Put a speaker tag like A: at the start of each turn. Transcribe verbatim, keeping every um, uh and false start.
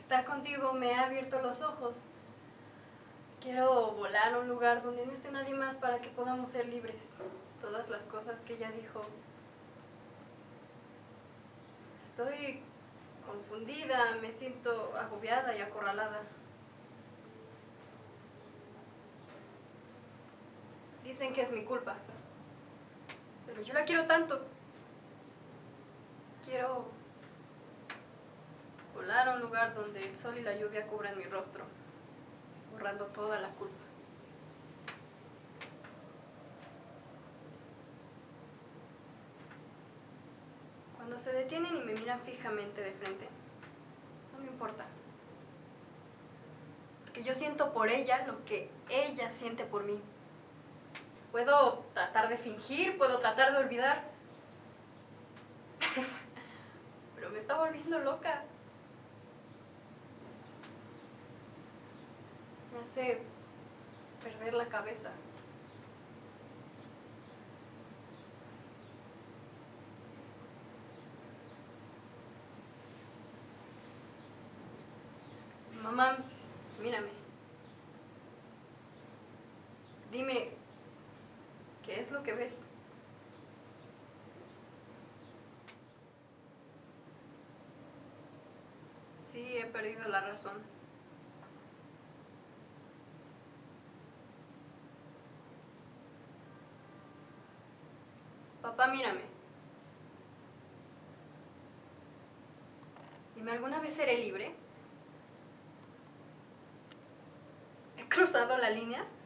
A: Estar contigo me ha abierto los ojos. Quiero volar a un lugar donde no esté nadie más para que podamos ser libres. Todas las cosas que ella dijo. Estoy confundida, me siento agobiada y acorralada. Dicen que es mi culpa. Pero yo la quiero tanto. Quiero volar a un lugar donde el sol y la lluvia cubran mi rostro, borrando toda la culpa. Cuando se detienen y me miran fijamente de frente, no me importa. Porque yo siento por ella lo que ella siente por mí. Puedo tratar de fingir, puedo tratar de olvidar, pero me está volviendo loca. Me hace perder la cabeza. Mamá, mírame. Dime, ¿qué es lo que ves? Sí, he perdido la razón. Papá, mírame. Dime, ¿alguna vez seré libre? ¿He cruzado la línea?